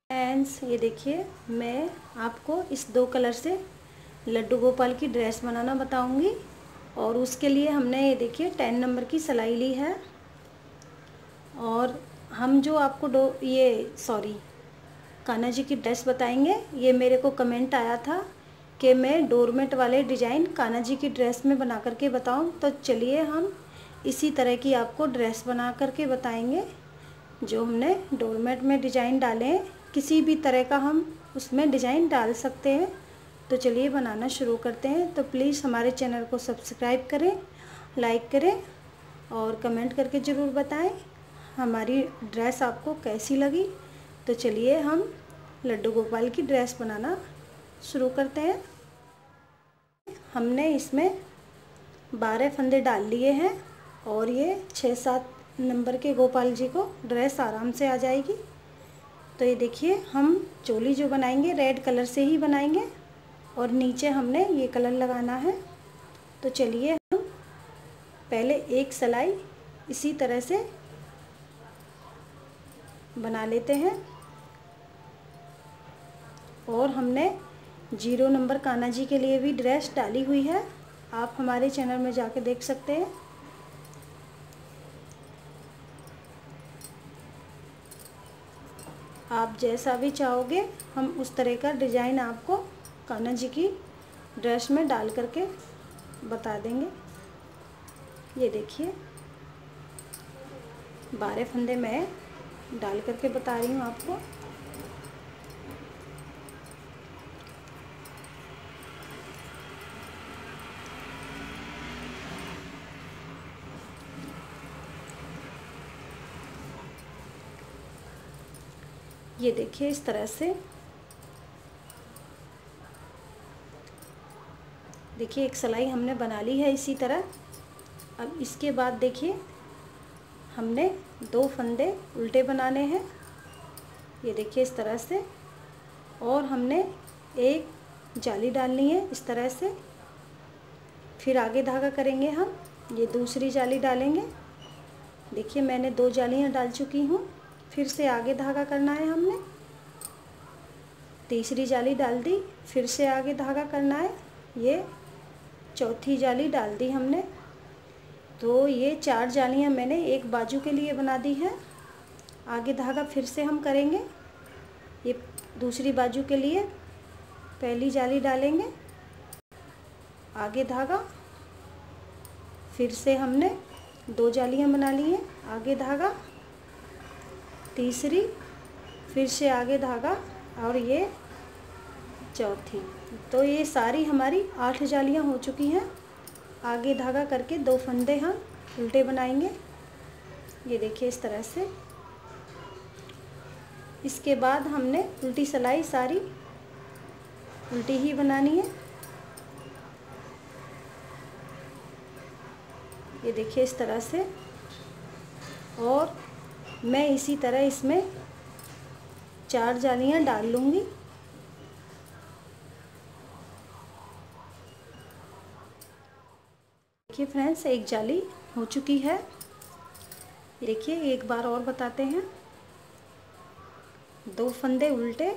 Friends, ये देखिए मैं आपको इस 2 कलर से लड्डू गोपाल की ड्रेस बनाना बताऊंगी। और उसके लिए हमने ये देखिए 10 नंबर की सिलाई ली है। और हम जो आपको कान्हा जी की ड्रेस बताएंगे, ये मेरे को कमेंट आया था कि मैं डोरमेट वाले डिज़ाइन कान्हा जी की ड्रेस में बना करके बताऊं। तो चलिए हम इसी तरह की आपको ड्रेस बना करके बताएंगे। जो हमने डोरमेट में डिज़ाइन डाले हैं, किसी भी तरह का हम उसमें डिज़ाइन डाल सकते हैं। तो चलिए बनाना शुरू करते हैं। तो प्लीज़ हमारे चैनल को सब्सक्राइब करें, लाइक करें और कमेंट करके ज़रूर बताएं हमारी ड्रेस आपको कैसी लगी। तो चलिए हम लड्डू गोपाल की ड्रेस बनाना शुरू करते हैं। हमने इसमें 12 फंदे डाल लिए हैं और ये 6-7 नंबर के गोपाल जी को ड्रेस आराम से आ जाएगी। तो ये देखिए हम चोली जो बनाएंगे रेड कलर से ही बनाएंगे और नीचे हमने ये कलर लगाना है। तो चलिए हम पहले एक सिलाई इसी तरह से बना लेते हैं। और हमने 0 नंबर कान्हा जी के लिए भी ड्रेस डाली हुई है, आप हमारे चैनल में जाके देख सकते हैं। आप जैसा भी चाहोगे हम उस तरह का डिज़ाइन आपको कान्हा जी की ड्रेस में डाल करके बता देंगे। ये देखिए 12 फंदे मैं डाल करके बता रही हूँ आपको। ये देखिए इस तरह से देखिए एक सिलाई हमने बना ली है इसी तरह। अब इसके बाद देखिए हमने 2 फंदे उल्टे बनाने हैं, ये देखिए इस तरह से। और हमने एक जाली डालनी है इस तरह से। फिर आगे धागा करेंगे हम, ये दूसरी जाली डालेंगे। देखिए मैंने 2 जालियां डाल चुकी हूँ। फिर से आगे धागा करना है हमने, तीसरी जाली डाल दी, फिर से आगे धागा करना है, ये चौथी जाली डाल दी हमने। तो ये 4 जालियां मैंने एक बाजू के लिए बना दी है। आगे धागा फिर से हम करेंगे, ये दूसरी बाजू के लिए पहली जाली डालेंगे, आगे धागा, फिर से हमने 2 जालियां बना ली हैं, आगे धागा, तीसरी, फिर से आगे धागा और ये चौथी। तो ये सारी हमारी 8 जालियां हो चुकी हैं। आगे धागा करके 2 फंदे हम उल्टे बनाएंगे, ये देखिए इस तरह से। इसके बाद हमने उल्टी सिलाई सारी उल्टी ही बनानी है, ये देखिए इस तरह से। और मैं इसी तरह इसमें 4 जालियां डाल लूँगी। देखिए फ्रेंड्स एक जाली हो चुकी है। देखिए एक बार और बताते हैं, 2 फंदे उल्टे,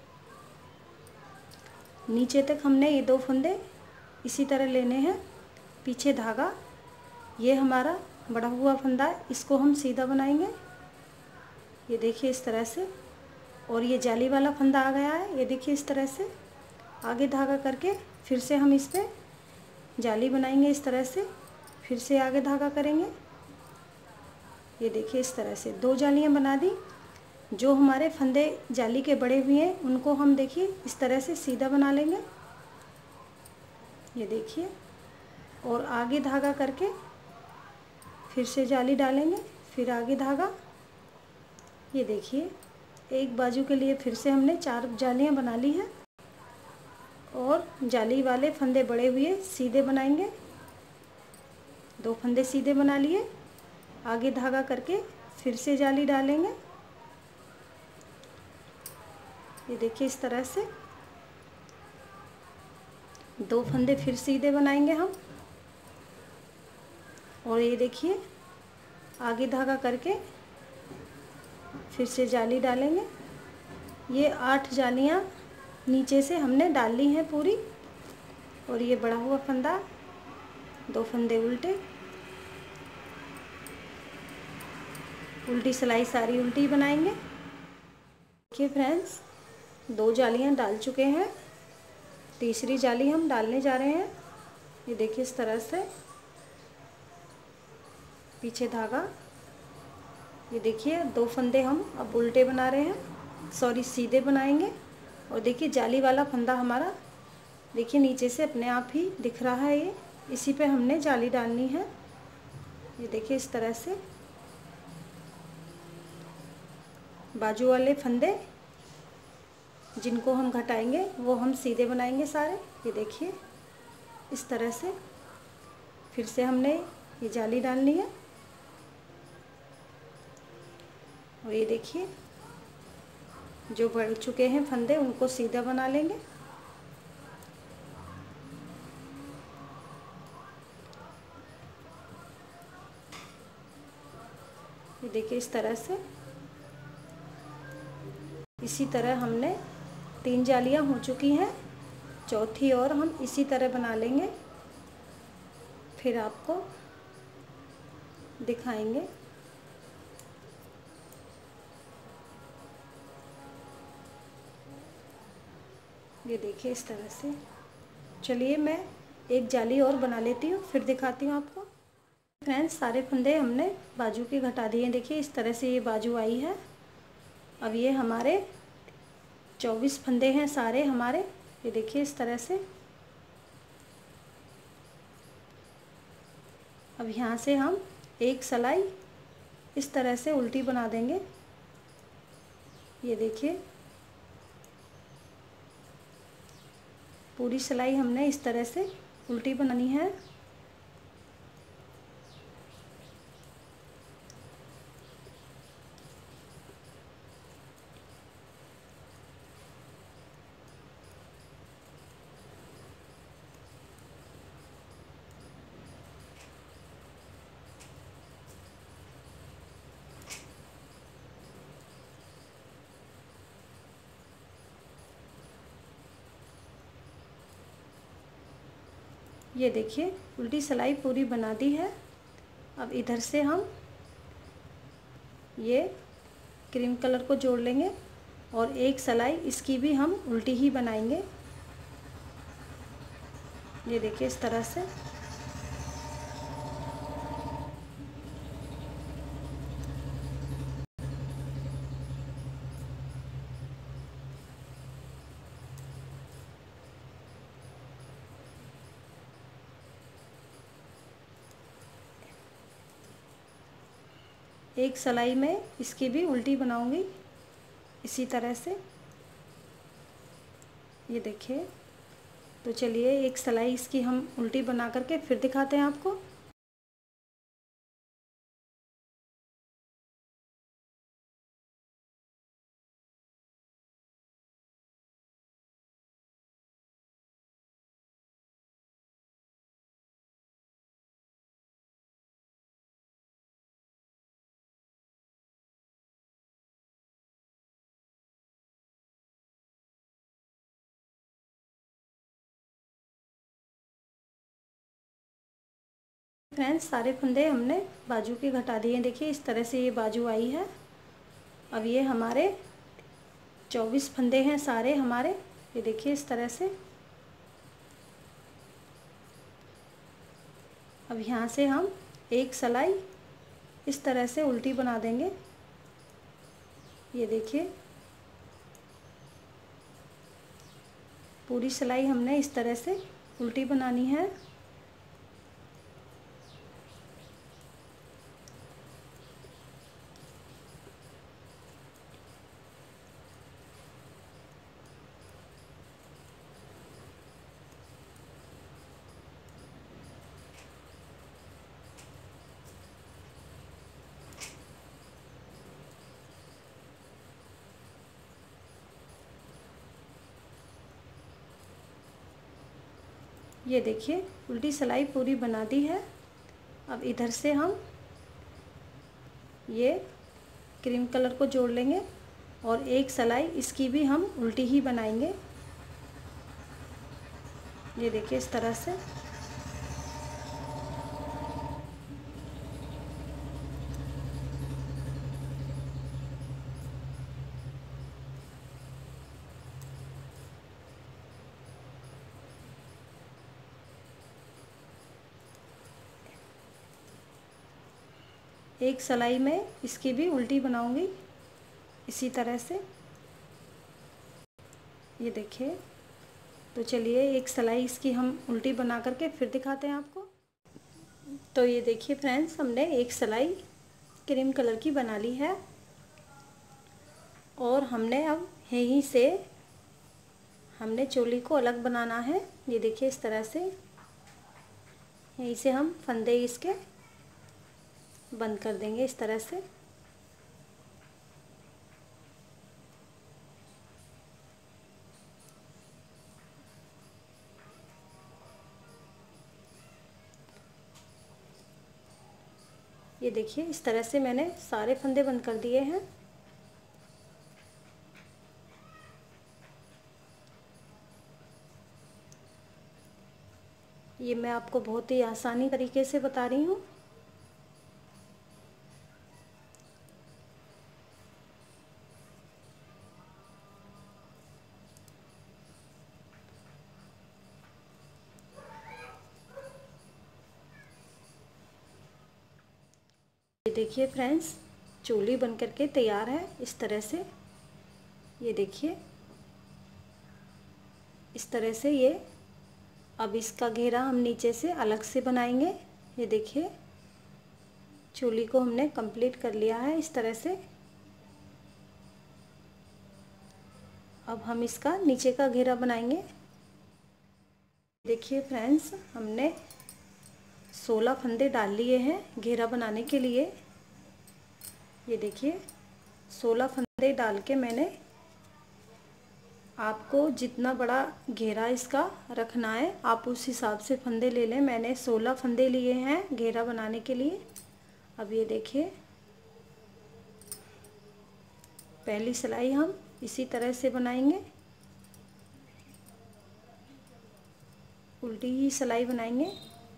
नीचे तक हमने ये 2 फंदे इसी तरह लेने हैं, पीछे धागा, ये हमारा बढ़ा हुआ फंदा है, इसको हम सीधा बनाएंगे, ये देखिए इस तरह से। और ये जाली वाला फंदा आ गया है, ये देखिए इस तरह से। आगे धागा करके फिर से हम इस पे जाली बनाएंगे इस तरह से, फिर से आगे धागा करेंगे, ये देखिए इस तरह से 2 जालियां बना दी। जो हमारे फंदे जाली के बड़े हुए हैं उनको हम देखिए इस तरह से सीधा बना लेंगे, ये देखिए। और आगे धागा करके फिर से जाली डालेंगे, फिर आगे धागा, ये देखिए एक बाजू के लिए फिर से हमने 4 जालियां बना ली हैं। और जाली वाले फंदे बड़े हुए सीधे बनाएंगे, 2 फंदे सीधे बना लिए, आगे धागा करके फिर से जाली डालेंगे, ये देखिए इस तरह से। 2 फंदे फिर सीधे बनाएंगे हम। और ये देखिए आगे धागा करके फिर से जाली डालेंगे, ये 8 जालियाँ नीचे से हमने डाल ली हैं पूरी, और ये बड़ा हुआ फंदा, 2 फंदे उल्टे, उल्टी सिलाई सारी उल्टी बनाएंगे। देखिए फ्रेंड्स, 2 जालियाँ डाल चुके हैं, तीसरी जाली हम डालने जा रहे हैं। ये देखिए इस तरह से पीछे धागा, ये देखिए 2 फंदे हम अब उल्टे बना रहे हैं, सॉरी सीधे बनाएंगे। और देखिए जाली वाला फंदा हमारा देखिए नीचे से अपने आप ही दिख रहा है, ये इसी पे हमने जाली डालनी है। ये देखिए इस तरह से बाजू वाले फंदे जिनको हम घटाएंगे वो हम सीधे बनाएंगे सारे। ये देखिए इस तरह से फिर से हमने ये जाली डालनी है, और ये देखिए जो बढ़ चुके हैं फंदे उनको सीधा बना लेंगे। ये देखिए इस तरह से, इसी तरह हमने 3 जालियां हो चुकी हैं, चौथी और हम इसी तरह बना लेंगे, फिर आपको दिखाएंगे। ये देखिए इस तरह से। चलिए मैं एक जाली और बना लेती हूँ, फिर दिखाती हूँ आपको। फ्रेंड्स, सारे फंदे हमने बाजू के घटा दिए। देखिए इस तरह से ये बाजू आई है। अब ये हमारे 24 फंदे हैं सारे हमारे। ये देखिए इस तरह से। अब यहाँ से हम एक सिलाई इस तरह से उल्टी बना देंगे। ये देखिए पूरी सिलाई हमने इस तरह से उल्टी बनानी है। ये देखिए उल्टी सिलाई पूरी बना दी है। अब इधर से हम ये क्रीम कलर को जोड़ लेंगे और एक सिलाई इसकी भी हम उल्टी ही बनाएंगे। ये देखिए इस तरह से। एक सिलाई में इसकी भी उल्टी बनाऊंगी इसी तरह से। ये देखिए, तो चलिए एक सिलाई इसकी हम उल्टी बना करके फिर दिखाते हैं आपको। फ्रेंड्स, सारे फंदे हमने बाजू के घटा दिए। देखिए इस तरह से ये बाजू आई है। अब ये हमारे 24 फंदे हैं सारे हमारे। ये देखिए इस तरह से। अब यहाँ से हम एक सिलाई इस तरह से उल्टी बना देंगे। ये देखिए पूरी सिलाई हमने इस तरह से उल्टी बनानी है। ये देखिए उल्टी सिलाई पूरी बना दी है। अब इधर से हम ये क्रीम कलर को जोड़ लेंगे और एक सिलाई इसकी भी हम उल्टी ही बनाएंगे। ये देखिए इस तरह से। एक सिलाई में इसकी भी उल्टी बनाऊंगी इसी तरह से। ये देखिए। तो चलिए एक सिलाई इसकी हम उल्टी बना करके फिर दिखाते हैं आपको। तो ये देखिए फ्रेंड्स, हमने एक सिलाई क्रीम कलर की बना ली है और हमने अब यहीं से हमने चोली को अलग बनाना है। ये देखिए इस तरह से यहीं से हम फंदे इसके बंद कर देंगे इस तरह से। ये देखिए इस तरह से मैंने सारे फंदे बंद कर दिए हैं। ये मैं आपको बहुत ही आसानी तरीके से बता रही हूँ। ये देखिए फ्रेंड्स, चोली बन करके तैयार है इस तरह से। ये देखिए इस तरह से ये। अब इसका घेरा हम नीचे से अलग से बनाएंगे। ये देखिए चोली को हमने कंप्लीट कर लिया है इस तरह से। अब हम इसका नीचे का घेरा बनाएंगे। देखिए फ्रेंड्स, हमने 16 फंदे डाल लिए हैं घेरा बनाने के लिए। ये देखिए 16 फंदे डाल के मैंने आपको जितना बड़ा घेरा इसका रखना है आप उस हिसाब से फंदे ले लें। मैंने 16 फंदे लिए हैं घेरा बनाने के लिए। अब ये देखिए पहली सिलाई हम इसी तरह से बनाएंगे, उल्टी ही सिलाई बनाएंगे।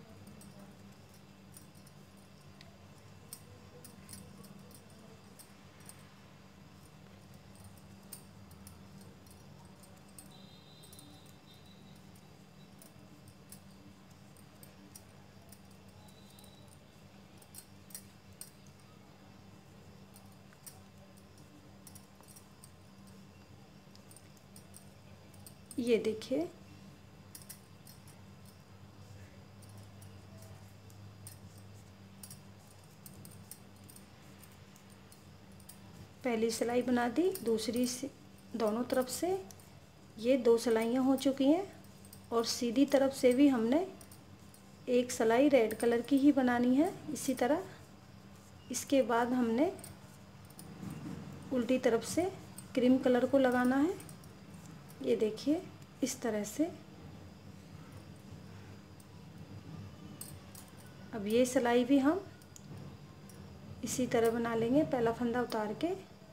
ये देखिए पहली सिलाई बना दी, दूसरी से दोनों तरफ से ये 2 सिलाइयाँ हो चुकी हैं और सीधी तरफ से भी हमने एक सिलाई रेड कलर की ही बनानी है इसी तरह। इसके बाद हमने उल्टी तरफ से क्रीम कलर को लगाना है। ये देखिए इस तरह से। अब ये सिलाई भी हम इसी तरह बना लेंगे। पहला फंदा उतार के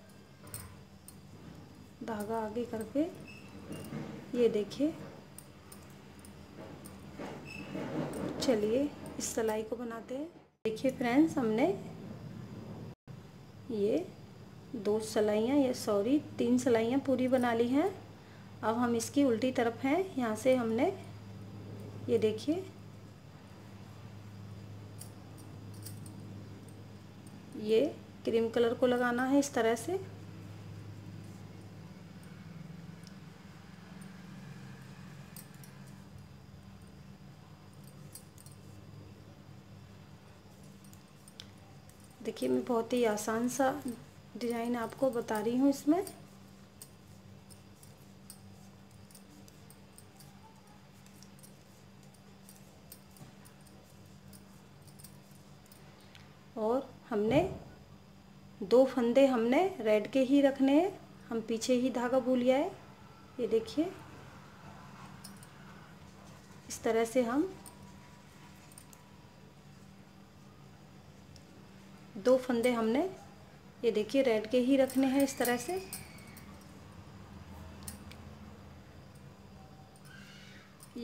धागा आगे करके ये देखिए। चलिए इस सिलाई को बनाते हैं। देखिए फ्रेंड्स, हमने ये 2 सिलाइयाँ या सॉरी 3 सिलाइयाँ पूरी बना ली हैं। अब हम इसकी उल्टी तरफ हैं, यहाँ से हमने ये देखिए ये क्रीम कलर को लगाना है इस तरह से। देखिए मैं बहुत ही आसान सा डिज़ाइन आपको बता रही हूँ इसमें। और हमने 2 फंदे हमने रेड के ही रखने हैं, हम पीछे ही धागा भूल गया है। ये देखिए इस तरह से हम 2 फंदे हमने ये देखिए रेड के ही रखने हैं इस तरह से।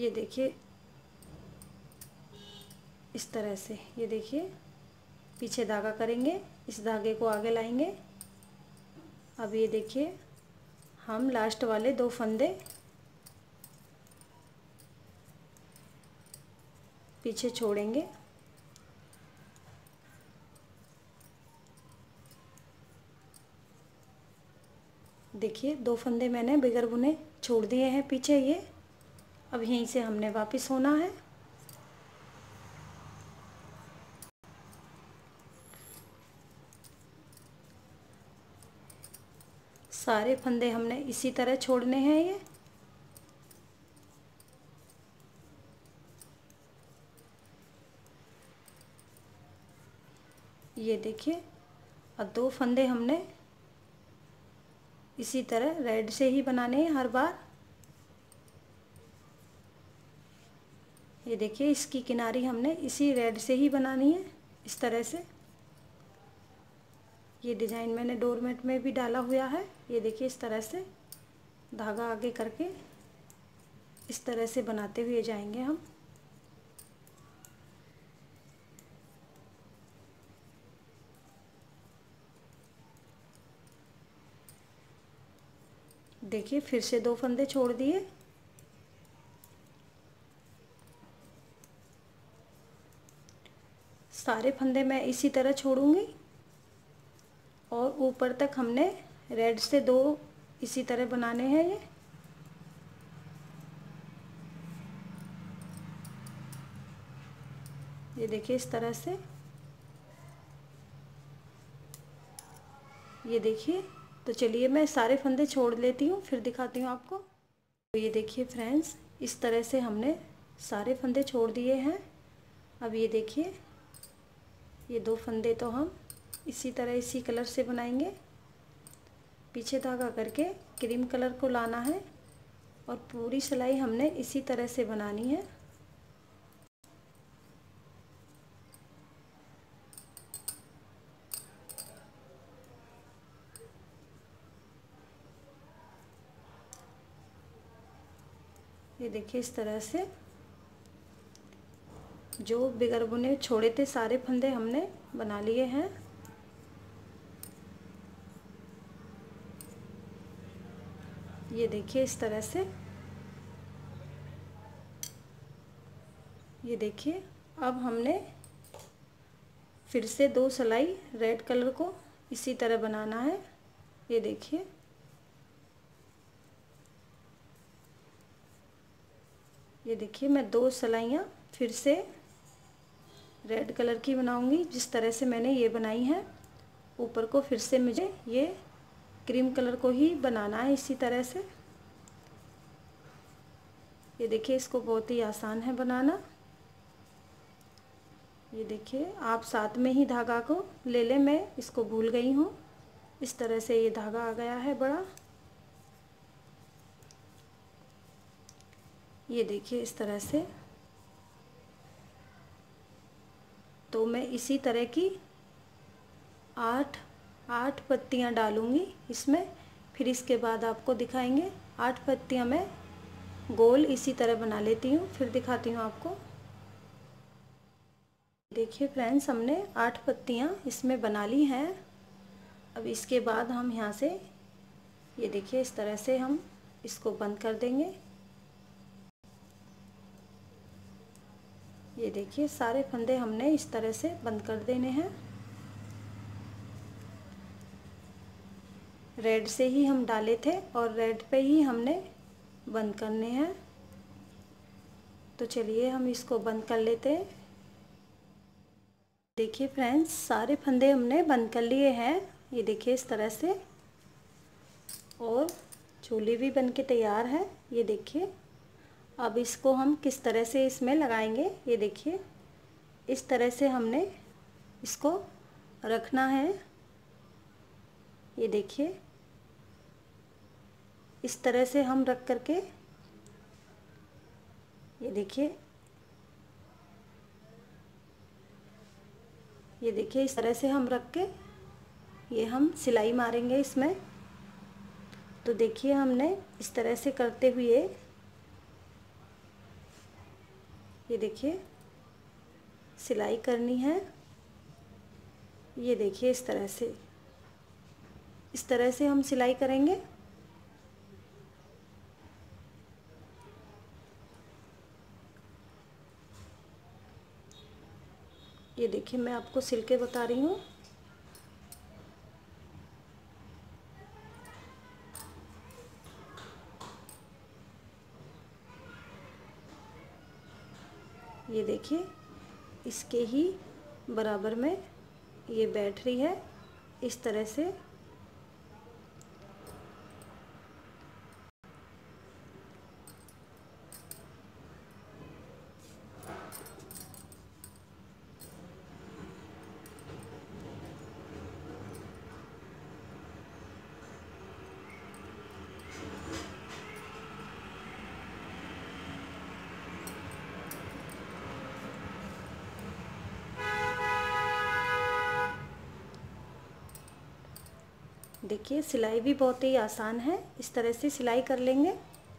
ये देखिए इस तरह से, ये देखिए पीछे धागा करेंगे, इस धागे को आगे लाएंगे। अब ये देखिए हम लास्ट वाले 2 फंदे पीछे छोड़ेंगे। देखिए 2 फंदे मैंने बगैर बुने छोड़ दिए हैं पीछे। ये अब यहीं से हमने वापस होना है। सारे फंदे हमने इसी तरह छोड़ने हैं। ये देखिए और 2 फंदे हमने इसी तरह रेड से ही बनाने हैं हर बार। ये देखिए इसकी किनारी हमने इसी रेड से ही बनानी है, इस तरह से। ये डिज़ाइन मैंने डोरमेट में भी डाला हुआ है। ये देखिए इस तरह से धागा आगे करके इस तरह से बनाते हुए जाएंगे हम। देखिए फिर से 2 फंदे छोड़ दिए। सारे फंदे मैं इसी तरह छोड़ूंगी और ऊपर तक हमने रेड से 2 इसी तरह बनाने हैं। ये देखिए इस तरह से। ये देखिए, तो चलिए मैं सारे फंदे छोड़ लेती हूँ, फिर दिखाती हूँ आपको। तो ये देखिए फ्रेंड्स, इस तरह से हमने सारे फंदे छोड़ दिए हैं। अब ये देखिए ये 2 फंदे तो हम इसी तरह इसी कलर से बनाएंगे। पीछे धागा करके क्रीम कलर को लाना है और पूरी सिलाई हमने इसी तरह से बनानी है। ये देखिए इस तरह से जो बगैर बुने छोड़े थे सारे फंदे हमने बना लिए हैं। ये देखिए इस तरह से। ये देखिए अब हमने फिर से 2 सिलाई रेड कलर को इसी तरह बनाना है। ये देखिए मैं 2 सिलाइयाँ फिर से रेड कलर की बनाऊंगी, जिस तरह से मैंने ये बनाई है। ऊपर को फिर से मुझे ये क्रीम कलर को ही बनाना है इसी तरह से। ये देखिए इसको बहुत ही आसान है बनाना। ये देखिए आप साथ में ही धागा को ले लें, मैं इसको भूल गई हूँ। इस तरह से ये धागा आ गया है बड़ा। ये देखिए इस तरह से। तो मैं इसी तरह की 8 पत्तियां डालूंगी इसमें। फिर इसके बाद आपको दिखाएंगे। 8 पत्तियां मैं गोल इसी तरह बना लेती हूँ, फिर दिखाती हूँ आपको। देखिए फ्रेंड्स, हमने 8 पत्तियां इसमें बना ली हैं। अब इसके बाद हम यहाँ से ये देखिए इस तरह से हम इसको बंद कर देंगे। ये देखिए सारे फंदे हमने इस तरह से बंद कर देने हैं। रेड से ही हम डाले थे और रेड पे ही हमने बंद करने हैं। तो चलिए हम इसको बंद कर लेते हैं। देखिए फ्रेंड्स, सारे फंदे हमने बंद कर लिए हैं। ये देखिए इस तरह से। और चोली भी बन के तैयार है। ये देखिए अब इसको हम किस तरह से इसमें लगाएंगे। ये देखिए इस तरह से हमने इसको रखना है। ये देखिए इस तरह से हम रख करके, ये देखिए इस तरह से हम रख के ये हम सिलाई मारेंगे इसमें। तो देखिए हमने इस तरह से करते हुए ये देखिए सिलाई करनी है। ये देखिए इस तरह से हम सिलाई करेंगे। ये देखिए मैं आपको सिल के बता रही हूँ। ये देखिए इसके ही बराबर में ये बैठ रही है इस तरह से। देखिए सिलाई भी बहुत ही आसान है, इस तरह से सिलाई कर लेंगे।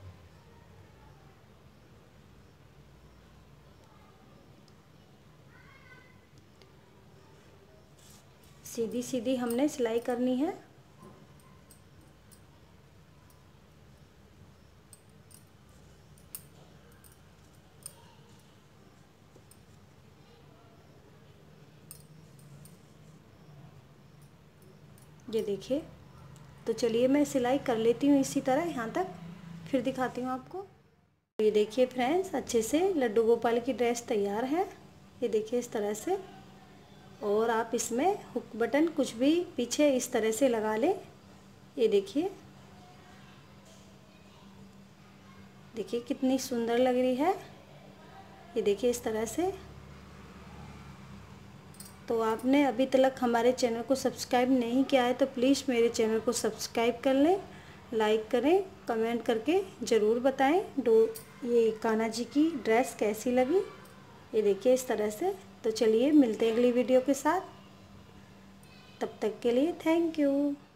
सीधी सीधी हमने सिलाई करनी है। ये देखिए, तो चलिए मैं सिलाई कर लेती हूँ इसी तरह यहाँ तक, फिर दिखाती हूँ आपको। ये देखिए फ्रेंड्स, अच्छे से लड्डू गोपाल की ड्रेस तैयार है। ये देखिए इस तरह से। और आप इसमें हुक बटन कुछ भी पीछे इस तरह से लगा लें। ये देखिए, देखिए कितनी सुंदर लग रही है। ये देखिए इस तरह से। तो आपने अभी तक हमारे चैनल को सब्सक्राइब नहीं किया है तो प्लीज़ मेरे चैनल को सब्सक्राइब कर लें, लाइक करें, कमेंट करके ज़रूर बताएं ये कान्हा जी की ड्रेस कैसी लगी। ये देखिए इस तरह से। तो चलिए मिलते हैं अगली वीडियो के साथ, तब तक के लिए थैंक यू।